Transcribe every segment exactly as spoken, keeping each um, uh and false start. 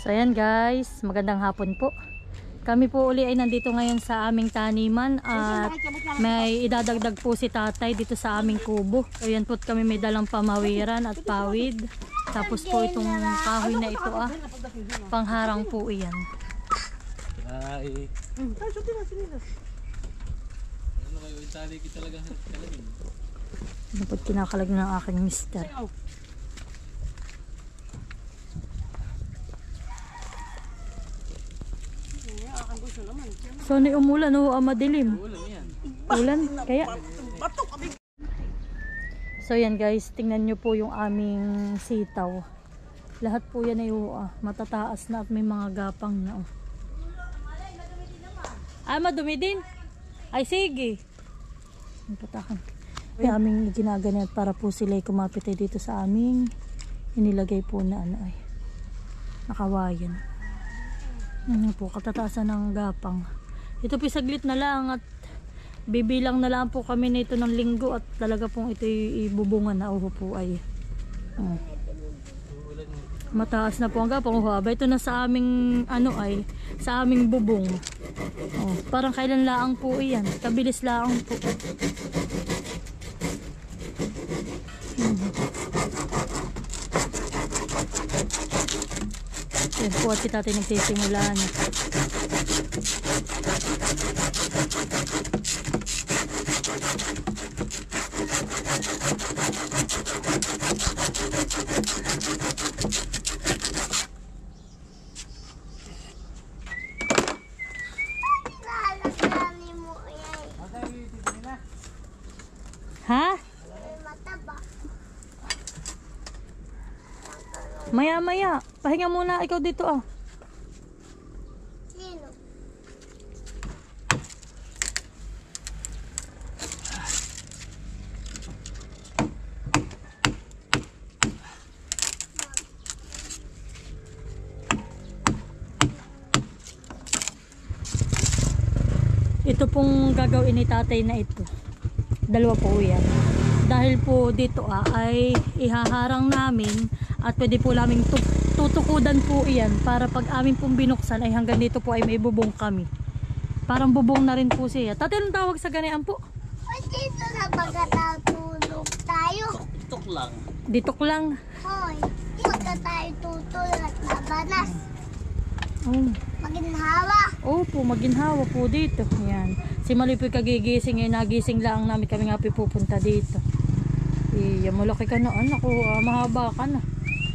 So ayan guys, magandang hapon po. Kami po uli ay nandito ngayon sa aming taniman at may idadagdag po si tatay dito sa aming kubo. Ayan po kami may dalang pamawiran at pawid. Tapos po itong kahoy na ito ah, pangharang po iyan. Ay. Ano kayo, itali kita talaga kalagin. Ano po kinakalag ng aking mister. So ni umulan o oh, madilim. Ulan kaya. So yan guys, tingnan nyo po yung aming sitaw. Lahat po yan ay uh, matataas na at may mga gapang na. Oh. Ah, madumi din? Ay sige. Patakan. Yung aming ginaganyan para po sila ay kumapit ay dito sa aming inilagay po na ano ay nakawayan. Ano po, katataasan ng gapang. Ito po saglit na lang at bibilang na lang po kami nito ng linggo at talaga pong ito ibubungan na uho po ay uh, mataas na po ang gapang uho. Aba, ito na sa aming ano ay sa aming bubong. Oh, parang kailan laang po iyan. Kabilis laang po. Yan po at si tatay nagsisimula na. Ha? Maya maya, pahinga muna ikaw dito ah. Sino? Ito pong gagawin ni tatay na ito. Dalawa po yan. Dahil po dito ah, ay ihaharang namin at pwede po namin tutukudan po iyan para pag amin pong binuksan ay hanggang dito po ay may bubong kami. Parang bubong na rin po siya. Tatay, anong tawag sa ganyan po? Ay, dito na pagkatulog tayo. Tok lang. Dito lang. Hoy, pagka tayo tutulog at labanas. Oh. Maginhawa. Opo, maginhawa po dito. Yan. Si Malipoy kagigising, eh, nagising lang namin kami nga pupunta dito. Iya, malaki ka na anak ko, ah, mahaba ka na.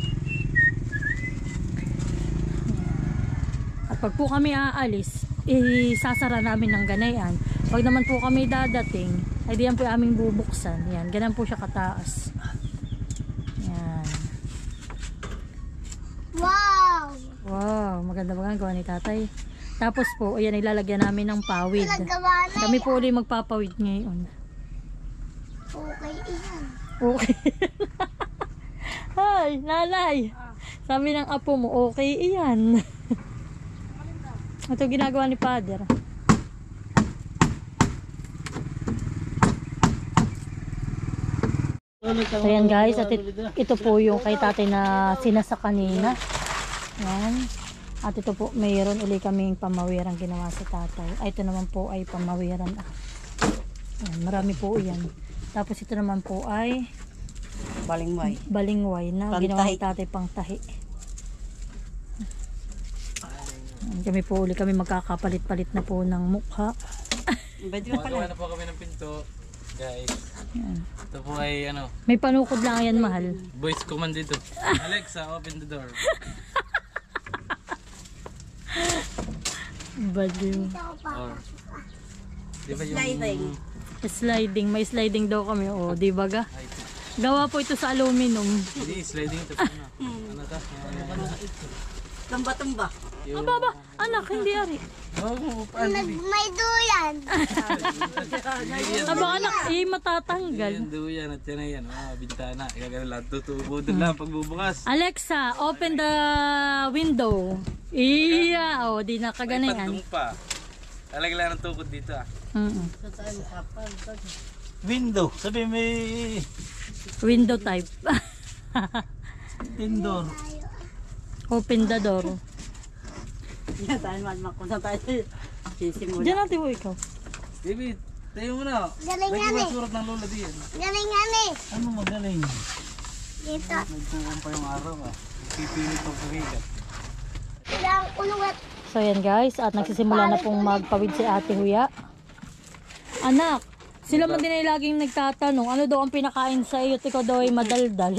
At pag po kami aalis, isasara namin ng ganayan. Pag naman po kami dadating, ay diyan po aming bubuksan. Yan, ganyan po siya kataas. Yan. Wow! Wow, maganda ba gawa ni tatay? Tapos po, ayan, ilalagyan namin ng pawid. Nagawa na Kami yan. po ulit magpapawid ngayon. Okay, iyan. Okay. Hay, nanay. Sabi ng apo mo, okay iyan. Ito ginagawa ni father. So yan guys, at ito po yung kay tatay na sinasa kanina. Yan. At ito po, mayroon uli kaming pamawiran ginawa sa tatay. Ay, ito naman po ay pamawiran. Yan, marami po yan. Tapos ito naman po ay balingway. Balingway na Pangtahi. ginawa ni tatay pangtahi. Yan, kami po uli kami magkakapalit-palit na po ng mukha. Pwede na pala. Magawa na po kami ng pinto, guys. Yan. Ito po ay ano, May panukod lang yan, mahal. voice command dito. Alexa, open the door. Baliw. Or, di ba yung... Sliding. Sliding, may sliding daw kami. O, di ba ga? Ay, Gawa po ito sa aluminum. hindi, sliding ito. Ano? Ano ta? Tumba-tumba. Yung... Aba ba, anak, hindi ari. Oo, paano Nag di? may duyan. Aba anak, eh matatanggal. Yan, duyan at yan na yan. Ah, bintana. Gagana lang, tutubo doon lang pagbubukas. Alexa, open the window. Iya, o, di May nakaganayan. pandong pa. Talagyan lang ng tukod dito ah. Mm -mm. Window, sabi may Window type. indoor. Open the door. Yan tayo man kung saan tayo sisimula. Diyan natin mo ikaw. David, tayo mo na. Galing Lagi yan ba eh. surat ng lola diyan? Galing yan eh. Ano magaling? Dito. Nagtuwan pa yung araw ah. Pipilit ang kahigat. Ilang ulungat. So yan guys, at nagsisimula na pong magpawid si Ate Huya. Anak, sila man din ay laging nagtatanong, ano daw ang pinakain sa iyo? At ikaw daw ay madaldal.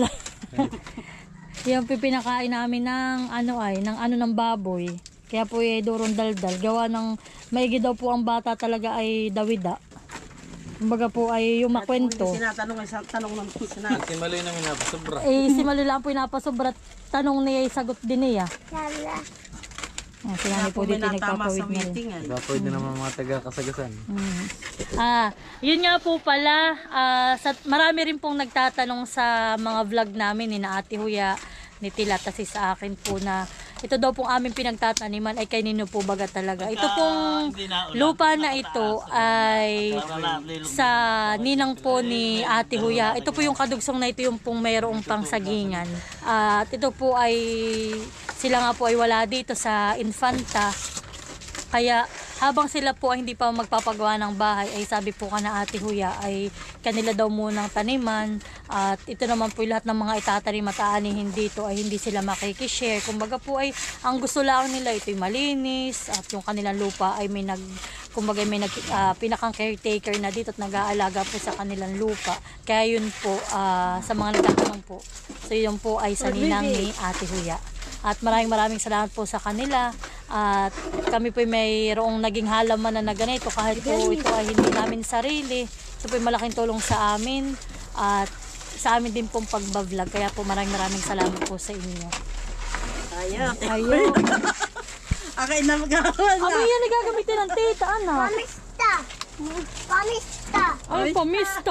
Yan po yung pinakain namin ng ano ay, ng ano ng baboy. Kaya po ay durong daldal. Gawa ng maigi daw po ang bata talaga ay dawida. Kumbaga po ay yung makwento. Kung sinatanong ay sa- tanong ng sinatanong. At si Maloy namin napasobra. Eh si Malula po yung napasobra. Tanong niya ay sagot din niya. Sala. Oh, si Nani po dito Natama nagpapawid sa na rin. meeting ay. Baka pwede naman mga taga-kasagasan. Mm. Ah, yun nga po pala, ah, sa, marami rin pong nagtatanong sa mga vlog namin ni na Ate Huya, ni Tila, kasi sa akin po na ito daw pong aming pinagtataniman ay kay Nino po baga talaga. Ito pong lupa na ito ay sa ninang po ni Ate Huya. Ito po yung kadugsong na ito yung pong mayroong pangsagingan. At ito po ay sila nga po ay wala dito sa Infanta. Kaya habang sila po ay hindi pa magpapagawa ng bahay, ay sabi po ka na Ate Huya ay kanila daw munang taniman. At ito naman po lahat ng mga itatanim at aanihin dito ay hindi sila makikishare. Kumbaga po ay ang gusto lang nila ito ay malinis at yung kanilang lupa ay may nag kumbaga may nag, uh, pinakang caretaker na dito at nag-aalaga po sa kanilang lupa. Kaya yun po uh, sa mga nagtatanong po. So yun po ay sa ninang ni Ate Huya. At maraming maraming salamat po sa kanila. At kami po mayroong naging halaman na na ganito kahit po ito ay hindi namin sarili. Ito po ay malaking tulong sa amin at sa amin din pong pagbablog. Kaya po maraming maraming salamat po sa inyo. Ayaw. Ayun. Akay na magkakawa na. Ano yan nagagamitin ng tita, anak? Pamista. Pamista. Ay, pamista.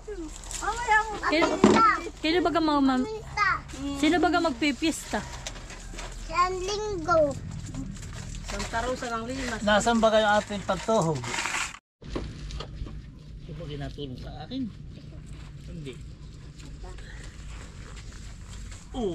Kailan, Pamista. kailan baga mag, mag, Pamista. sino baga magpipista? Siyang linggo. Santa Rosa ng Limas. Nasaan ba kayo ating pagtuhog? Ito ba ginatulong sa akin? Hindi. Oo.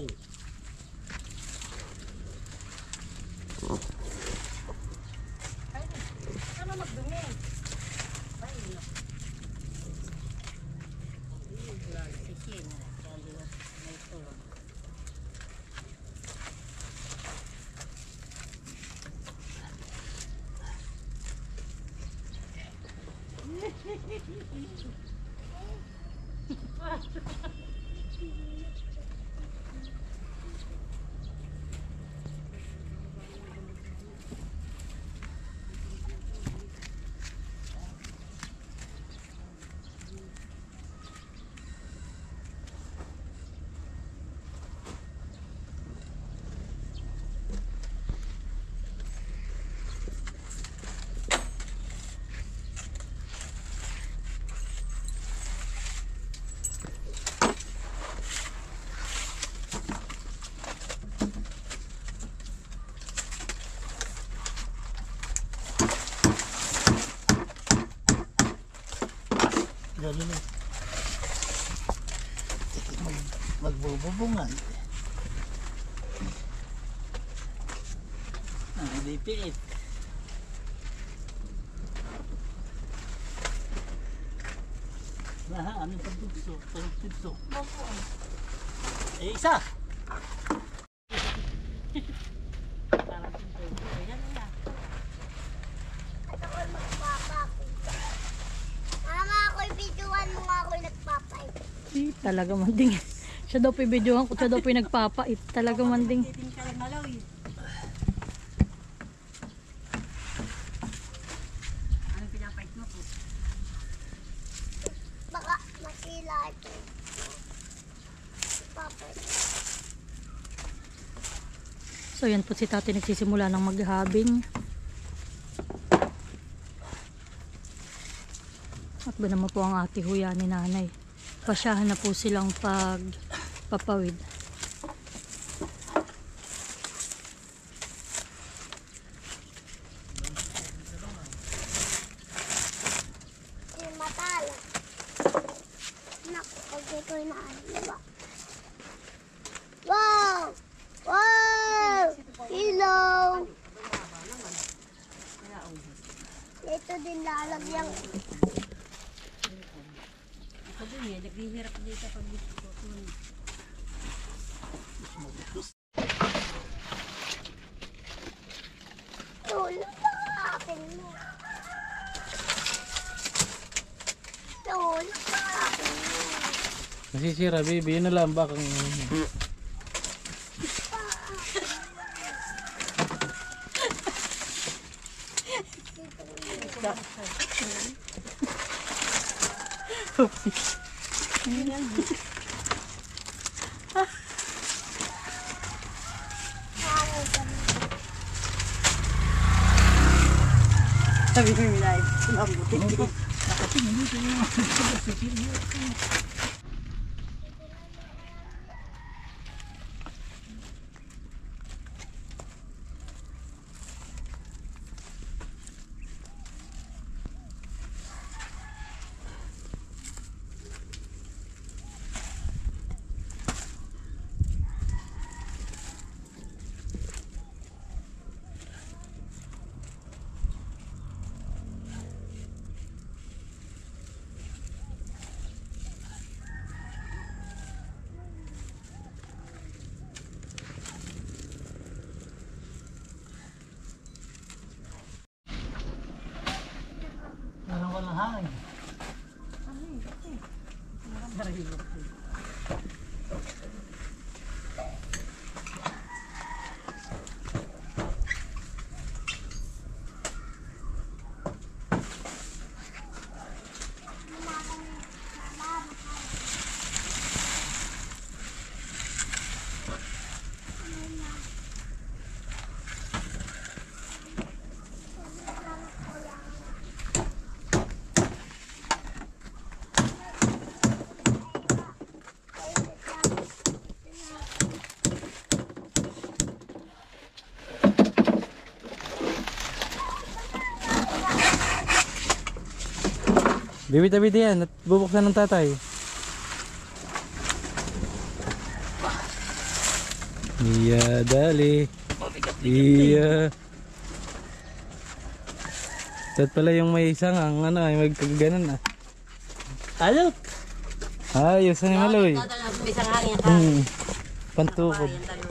Ganun eh. Mag, magbububungan. Ah, hindi piit. Laha, anong pagdugso? Pagdugso. Eh, isa! Mama, ako'y videoan mo nga ako'y nagpapay. Eh, talaga manding. Siya daw po yung videohan ko, siya daw po yung nagpapait. Talaga manding. Titing ka rin malaw eh. Anong pinapait mo po? Baka masila ito. Papay. So yan po si Tati nagsisimula ng maghabing. At ba naman po ang Ate Huya ni Nanay. Pasyahan na po silang pagpapawid. Yung matala. Nak, pag ito'y naaliwa. Wow! Wow! Hello! Ito din lalagyan. Ako din eh, naghihirap dito pag dito. Tulog sa akin mo. Tulog sa akin mo. Nasisira, baby. Yun na lang. Bakang... Sabi ko yung live. Lambutin ko. Meron ko ng hangin. Bibit-bit yan at bubuksan ng tatay. Iya, dali. Iya. Tat pala yung may isang ang ano ay magkaganan ah. Ayok! Ayos ni Maloy. Isang hangin. Hmm. Pantukod.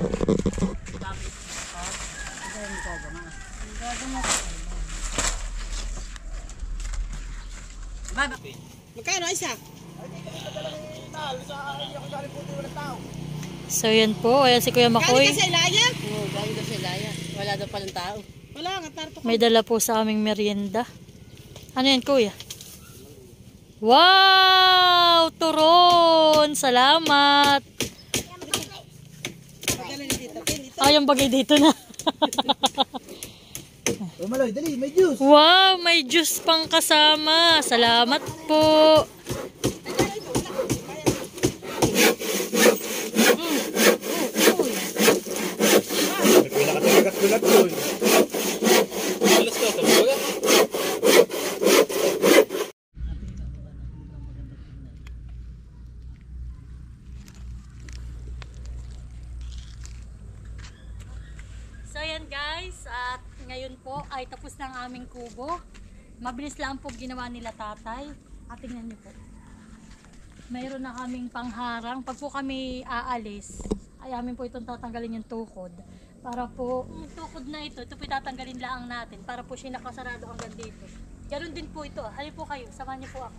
Magkano isa? So yan po, ayan si Kuya Makoy. Galing ka sa Ilaya? Oo, galing ka sa Ilaya. Wala daw palang tao. Wala nga, tarto ka. May dala po sa aming merienda. Ano yan, Kuya? Wow! Turon! Salamat! Ay, yung bagay dito na. O Maloy, dali, may juice! Wow! May juice pang kasama. Salamat po. So yan guys, at ngayon po ay tapos na ang aming kubo. Mabilis lang po ginawa nila tatay. At tingnan niyo po. Mayroon na kaming pangharang. Pag po kami aalis, ay amin po itong tatanggalin yung tukod. Para po, yung tukod na ito, ito po tatanggalin lang natin. Para po siya nakasarado hanggang dito. Ganon din po ito. Halip po kayo, samahan niyo po ako.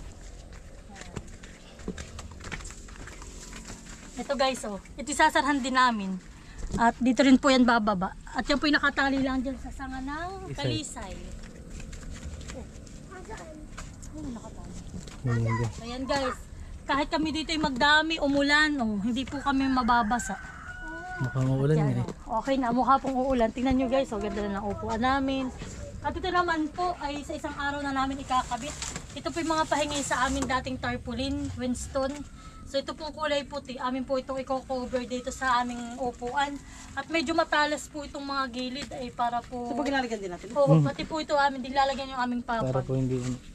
Ito guys, oh. Ito sasarhan din namin. At dito rin po yan bababa. At yan po yung nakatali lang dyan sa sanga ng kalisay. Oh. Ano nakatali? So yan guys, kahit kami dito ay magdami, umulan, oh, hindi po kami mababasa. Mukhang uulan Yan, nga eh. oh. Okay na, mukha pong uulan. Tingnan nyo guys, oh, ganda na ng upuan namin. At ito naman po ay sa isang araw na namin ikakabit. Ito po yung mga pahingi sa amin dating tarpaulin, Winston. So ito pong kulay puti, amin po itong i-cover dito sa aming upuan. At medyo matalas po itong mga gilid ay para po... So pag ilalagyan din natin? Oo, pati po ito amin, din lalagyan yung aming Para papag. po hindi...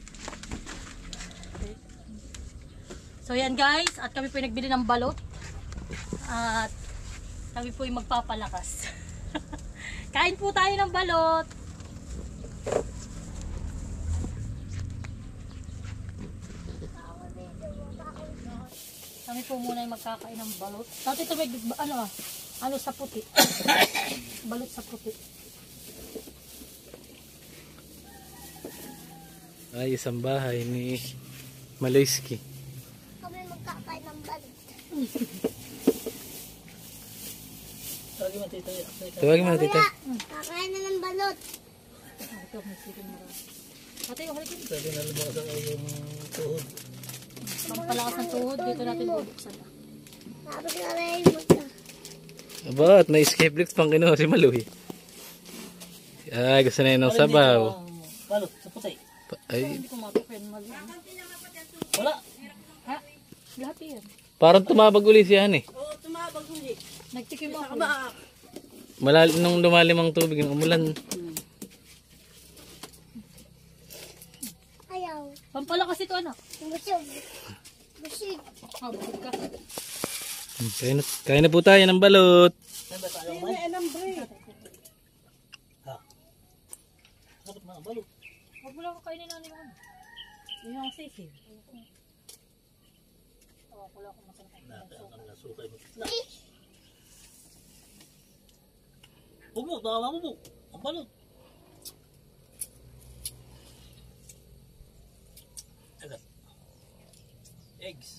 So yan guys, at kami po yung nagbili ng balot. At kami po yung magpapalakas. Kain po tayo ng balot. Kami po muna yung magkakain ng balot. Dati ito may, ano ah, ano sa puti. Balot sa puti. Ay, isang bahay ni Maloyski. Kami magkakain ng balot. Tawagin mo tito. Tawagin mo na tita. Kakain na ng balot. Ah, ito, may siling marami. Ate, yung halikin. Sabi na lumakas ang iyong tuhod. Pampalakas ng tuhod, dito natin bubuksan. Tapos na rin mo ito. Aba, at may escape lift pang kinuha si Maloy. Ay, gusto na yun ng sabaw. Balot, sa puti. Pa- Ay, Hindi ko matukin mali. Wala. Ha? Lahat yan. parang tumabag uli siya eh. Oo, tumabag huli. Nagtikim ako. Ba? Malalim nung lumalim ang tubig ng umulan. Ayaw. Pampalakas ito anak. Busog. Busog. Ah, busog ka. Hmm, Kaya na, kaya na po tayo ng balot. Saan ba tayo Ay, man? may alam ba eh. Ha? Dapat mga balot. Huwag mo lang kainin na nila. Yung ang sisi. Oh, wala akong masarap. Nakakang ang nasukay mo. Na. Huwag mo, tawa mo po. Ang balot. Agad. Eggs.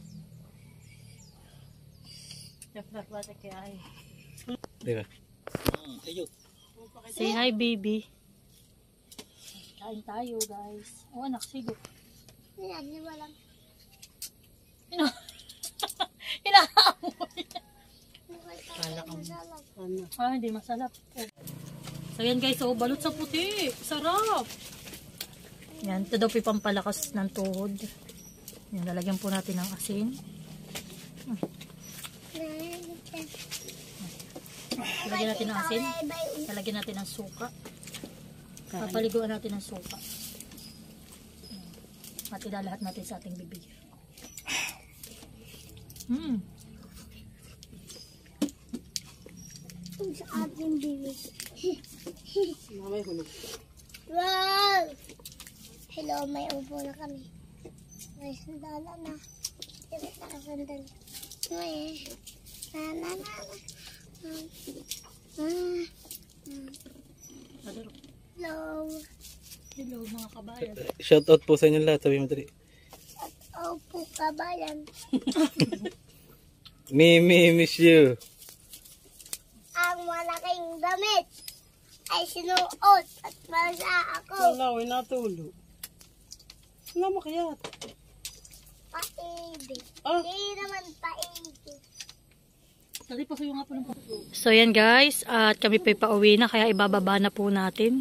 Bata kaya ay. Diba? Hmm, ayun. Say hi, baby. Kain tayo, guys. Oh, anak, sige. Yan, di mo lang. Inaamoy. Kala ka mo. Ano? Ah, hindi masalap. So, yan guys. Oh, balot sa puti. Sarap. Yan. Ito daw po yung pampalakas ng tuhod. Yan, lalagyan po natin ng asin. Lalagyan natin ng asin. Lalagyan natin ng suka. Papaliguan natin ng suka. At ilalahat natin sa ating bibig. Hmm. Sa ating bibig. Mamay hulog. Wow! Hello, may upo na kami. May sandala na. Hindi na sandala. May na na na na. Ah. Hello. Hello mga kabayan. Shout out po sa inyo lahat. Sabi mo dali. Opo, kabayan. Mimi, miss you. Ang malaking damit ay sinuot at basa ako. Wala, ay natulo. Wala makayat. Paibig. Ah. Hindi naman paibig. So yan guys, at kami pa pauwi na kaya ibababa na po natin.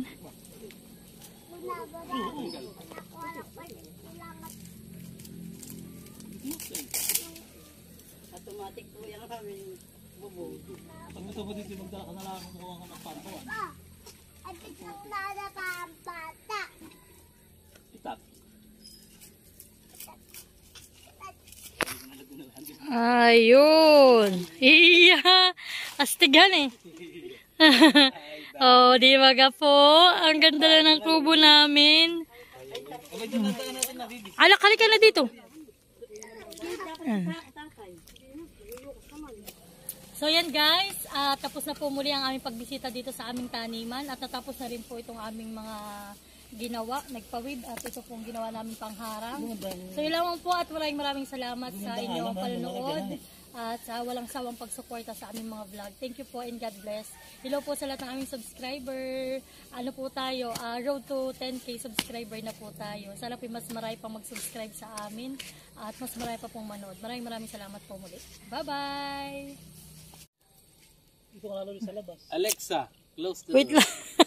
Automatic po yan kami. Bubog. Pag gusto mo dito, magdala ka na lang kung kukuha ka ng pantawan. Ah, at ito na na pa ang bata. Itat. Ayun. Iya. Astigan eh. Oh, di ba ga po? Ang ganda na ng kubo namin. Alak, halika na dito. So yan guys, uh, tapos na po muli ang aming pagbisita dito sa aming taniman at natapos na rin po itong aming mga ginawa, nagpawid at ito pong ginawa namin pangharang. So yun lamang po at maraming maraming salamat sa inyong panonood at sa walang sawang pagsuporta sa aming mga vlog. Thank you po and God bless. Hello po sa lahat ng aming subscriber. Ano po tayo, uh, road to ten K subscriber na po tayo. Sana po mas marami pang mag-subscribe sa amin at mas marami pa pong manood. Maraming maraming salamat po muli. Bye-bye! Dito ka lalo sa labas. Alexa, close the Wait lang.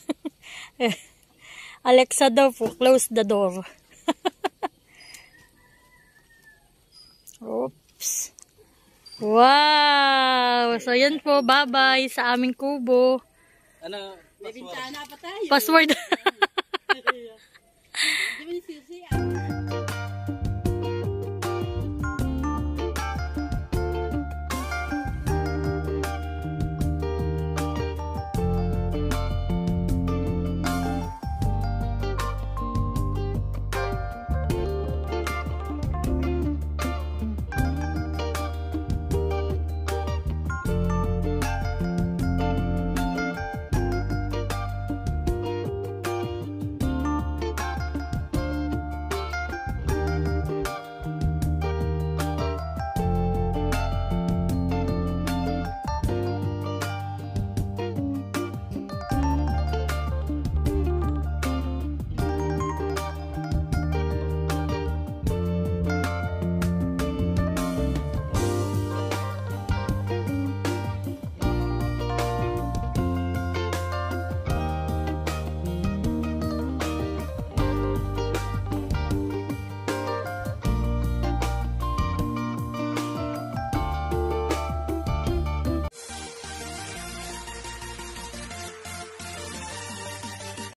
Alexa daw po, close the door. Oops. Wow! So yan po, bye-bye sa aming kubo. Ano? May bintana pa tayo. Password.